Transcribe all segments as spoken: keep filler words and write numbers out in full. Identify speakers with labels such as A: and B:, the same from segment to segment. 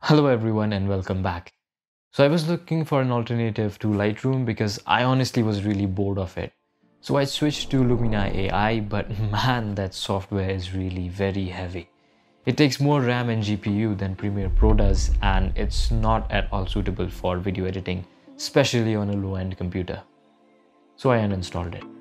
A: Hello everyone and welcome back. So I was looking for an alternative to Lightroom because I honestly was really bored of it. So I switched to Lumina A I, but man, that software is really very heavy. It takes more RAM and G P U than Premiere Pro does, and it's not at all suitable for video editing, especially on a low-end computer. So I uninstalled it.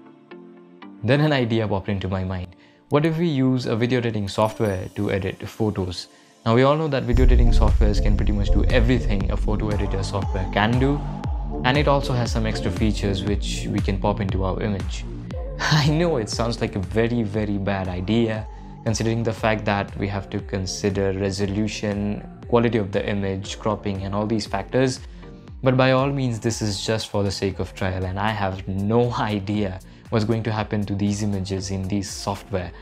A: Then an idea popped into my mind. What if we use a video editing software to edit photos? Now we all know that video editing softwares can pretty much do everything a photo editor software can do, and it also has some extra features which we can pop into our image. I know it sounds like a very very bad idea considering the fact that we have to consider resolution, quality of the image, cropping and all these factors, but by all means this is just for the sake of trial and I have no idea what's going to happen to these images in these software.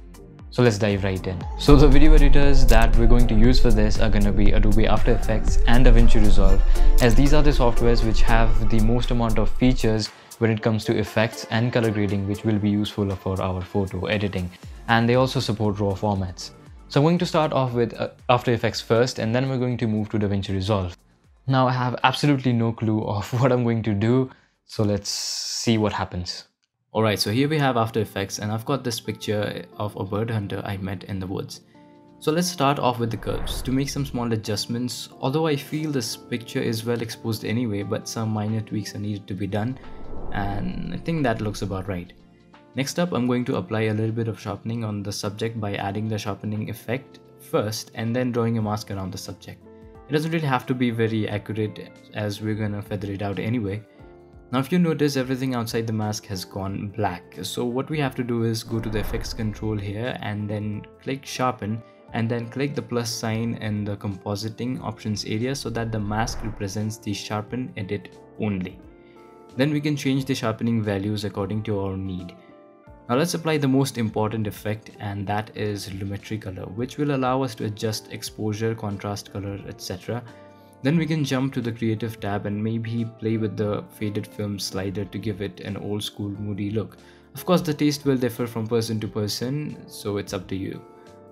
A: So let's dive right in. So the video editors that we're going to use for this are going to be Adobe After Effects and DaVinci Resolve, as these are the softwares which have the most amount of features when it comes to effects and color grading, which will be useful for our photo editing, and they also support RAW formats. So I'm going to start off with uh, After Effects first, and then we're going to move to DaVinci Resolve. Now I have absolutely no clue of what I'm going to do, so let's see what happens. Alright, so here we have After Effects, and I've got this picture of a bird hunter I met in the woods. So let's start off with the curves to make some small adjustments, although I feel this picture is well exposed anyway, but some minor tweaks are needed to be done, and I think that looks about right. Next up, I'm going to apply a little bit of sharpening on the subject by adding the sharpening effect first and then drawing a mask around the subject. It doesn't really have to be very accurate as we're gonna feather it out anyway. Now if you notice, everything outside the mask has gone black, so what we have to do is go to the effects control here and then click sharpen, and then click the plus sign in the compositing options area so that the mask represents the sharpen edit only. Then we can change the sharpening values according to our need. Now let's apply the most important effect, and that is lumetri color, which will allow us to adjust exposure, contrast color, et cetera. Then we can jump to the creative tab and maybe play with the faded film slider to give it an old school moody look. Of course the taste will differ from person to person, so it's up to you.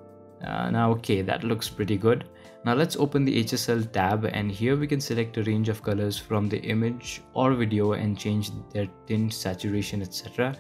A: Uh, now okay, that looks pretty good. Now let's open the H S L tab, and here we can select a range of colors from the image or video and change their tint, saturation, et cetera.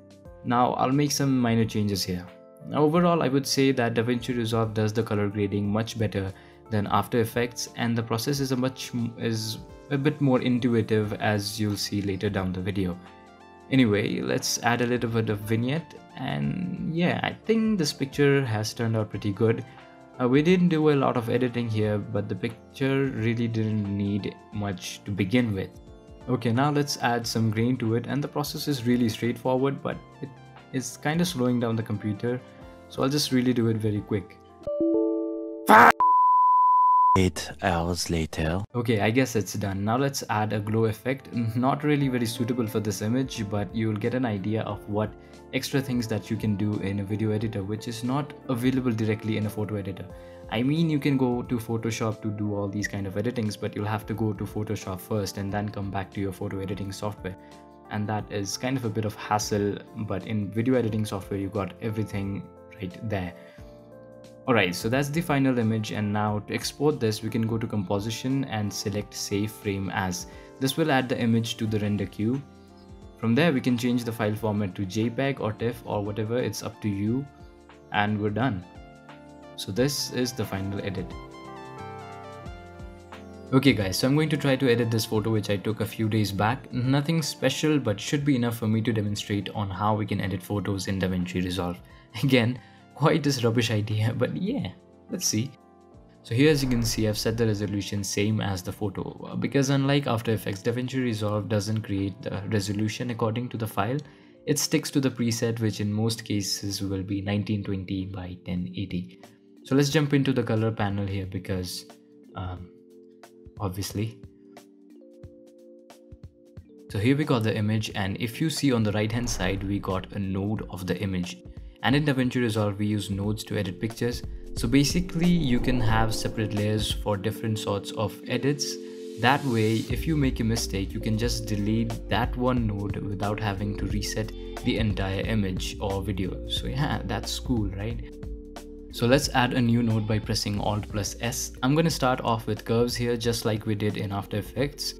A: Now I'll make some minor changes here. Now overall I would say that DaVinci Resolve does the color grading much better than After Effects, and the process is a much is a bit more intuitive, as you'll see later down the video. Anyway, let's add a little bit of vignette, and yeah, I think this picture has turned out pretty good. Uh, we didn't do a lot of editing here, but the picture really didn't need much to begin with. Okay, now let's add some grain to it, and the process is really straightforward, but it is kind of slowing down the computer, so I'll just really do it very quick.
B: Eight hours later.
A: Okay, I guess it's done. Now let's add a glow effect. Not really very suitable for this image, but you'll get an idea of what extra things that you can do in a video editor, which is not available directly in a photo editor. I mean, you can go to Photoshop to do all these kind of editings, but you'll have to go to Photoshop first and then come back to your photo editing software. And that is kind of a bit of hassle, but in video editing software, you got everything right there. Alright, so that's the final image, and now to export this we can go to composition and select save frame as. This will add the image to the render queue. From there we can change the file format to JPEG or TIFF or whatever, it's up to you, and we're done. So this is the final edit. Okay guys, so I'm going to try to edit this photo which I took a few days back. Nothing special, but should be enough for me to demonstrate on how we can edit photos in DaVinci Resolve. Again, quite this rubbish idea, but yeah, let's see. So here, as you can see, I've set the resolution same as the photo, because unlike After Effects, DaVinci Resolve doesn't create the resolution according to the file. It sticks to the preset, which in most cases will be nineteen twenty by ten eighty. So let's jump into the color panel here, because um, obviously. So here we got the image, and if you see on the right hand side, we got a node of the image. And in DaVinci Resolve, we use nodes to edit pictures. So basically, you can have separate layers for different sorts of edits. That way, if you make a mistake, you can just delete that one node without having to reset the entire image or video. So yeah, that's cool, right? So let's add a new node by pressing Alt plus S. I'm going to start off with curves here, just like we did in After Effects.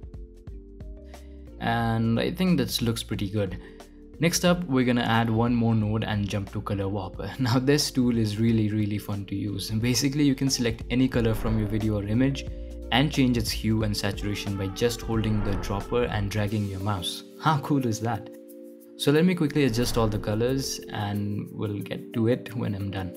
A: And I think this looks pretty good. Next up, we're going to add one more node and jump to Color Warp. Now this tool is really really fun to use. And basically you can select any color from your video or image and change its hue and saturation by just holding the dropper and dragging your mouse. How cool is that? So let me quickly adjust all the colors and we'll get to it when I'm done.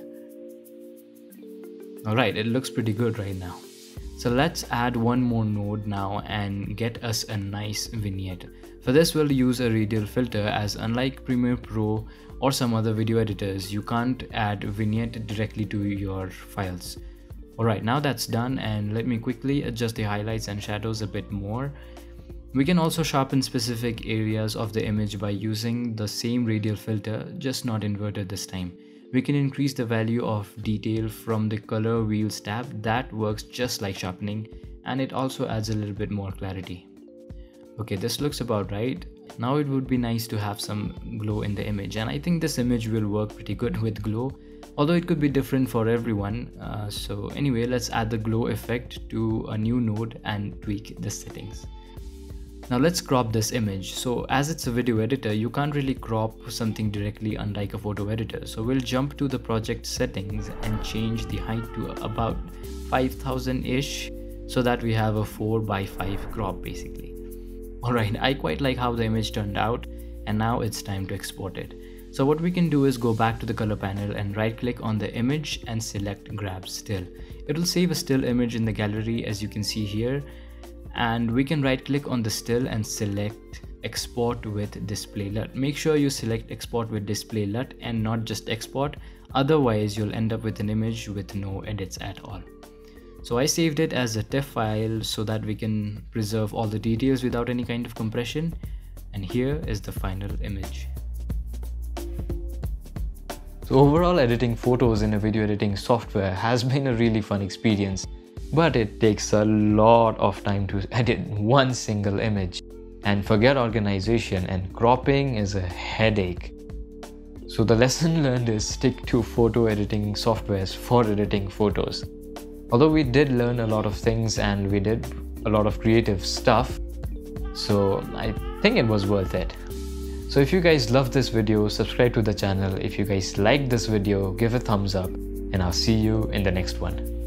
A: Alright, it looks pretty good right now. So let's add one more node now and get us a nice vignette. For this we'll use a radial filter, as unlike Premiere Pro or some other video editors, you can't add vignette directly to your files. Alright, now that's done, and let me quickly adjust the highlights and shadows a bit more. We can also sharpen specific areas of the image by using the same radial filter, just not inverted this time. We can increase the value of detail from the color wheels tab. That works just like sharpening, and it also adds a little bit more clarity. Okay, this looks about right. Now it would be nice to have some glow in the image, and I think this image will work pretty good with glow, although it could be different for everyone. Uh, so anyway, let's add the glow effect to a new node and tweak the settings. Now let's crop this image. So as it's a video editor, you can't really crop something directly, unlike a photo editor. So we'll jump to the project settings and change the height to about five thousand ish, so that we have a four by five crop basically. Alright, I quite like how the image turned out, and now it's time to export it. So what we can do is go back to the color panel and right click on the image and select grab still. It will save a still image in the gallery, as you can see here. And we can right click on the still and select export with display L U T. Make sure you select export with display L U T and not just export, otherwise you'll end up with an image with no edits at all. So I saved it as a TIFF file so that we can preserve all the details without any kind of compression, and here is the final image. So overall, editing photos in a video editing software has been a really fun experience. But it takes a lot of time to edit one single image, and forget organization and cropping is a headache. So the lesson learned is stick to photo editing softwares for editing photos. Although we did learn a lot of things and we did a lot of creative stuff, so I think it was worth it. So if you guys loved this video, subscribe to the channel. If you guys liked this video, give a thumbs up, and I'll see you in the next one.